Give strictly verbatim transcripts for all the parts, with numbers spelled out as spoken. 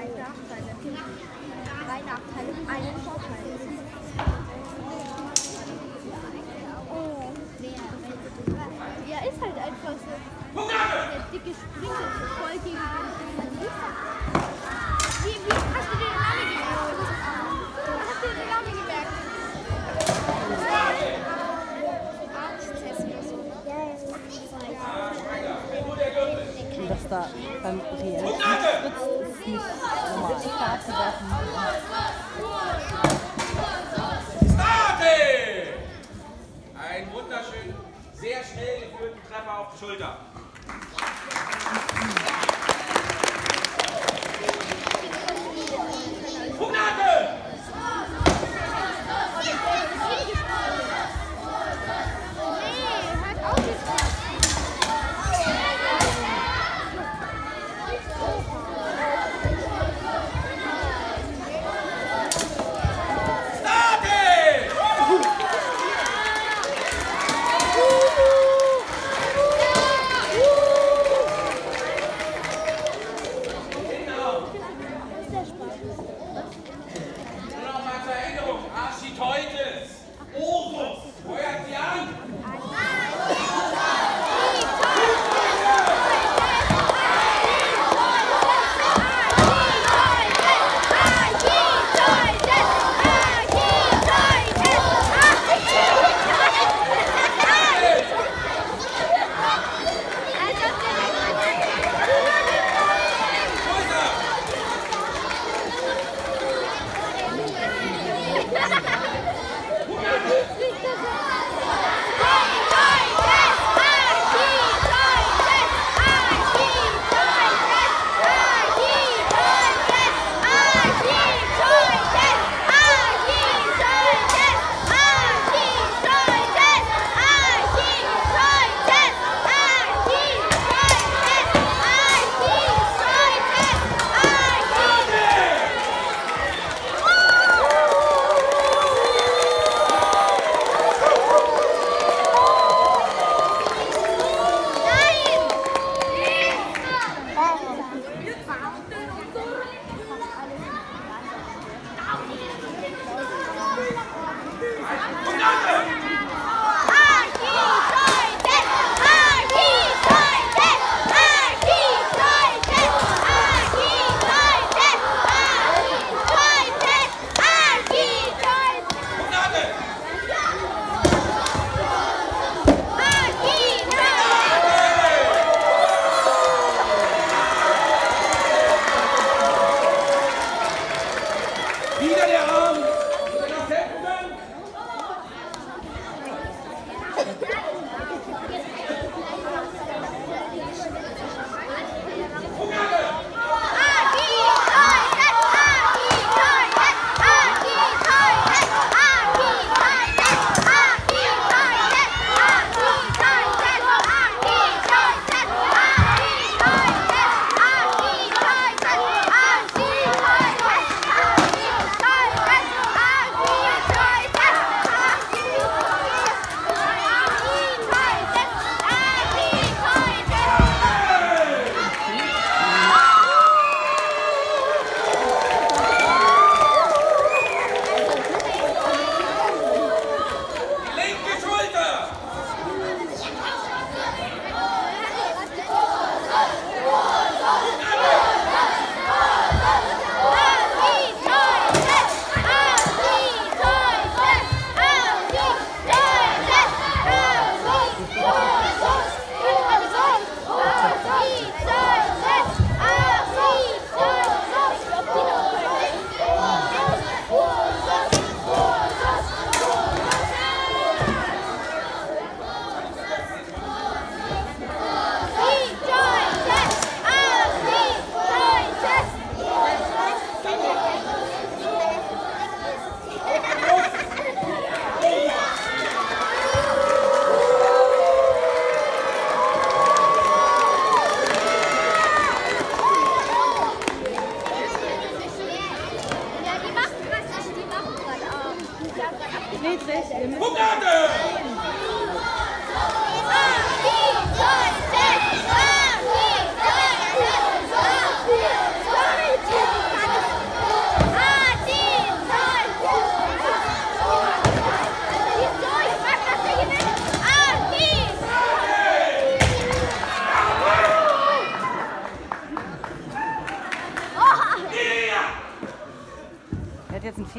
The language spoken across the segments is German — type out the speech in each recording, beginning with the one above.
Nachteile. Drei Nachteile, einen Vorteil. Oh. Ja, ist halt einfach so. Der dicke Springer ist voll gegen den. Wie, wie hast du den Name gemerkt? Hast du den Name gemerkt? Arzttest oder so. Und dass da beim reellen Spritz ist nicht normal. Die Karte werfen. Starte! Ein wunderschön, sehr schnell geführten Treffer auf die Schulter. Punktake!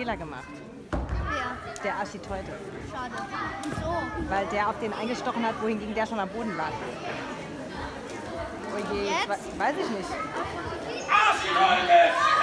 Fehler gemacht. Ja, Der Architeute. schade. Wieso? Weil der auf den eingestochen hat, wohingegen der schon am Boden lag. Oh je, Jetzt? we- weiß ich nicht. Arschleute!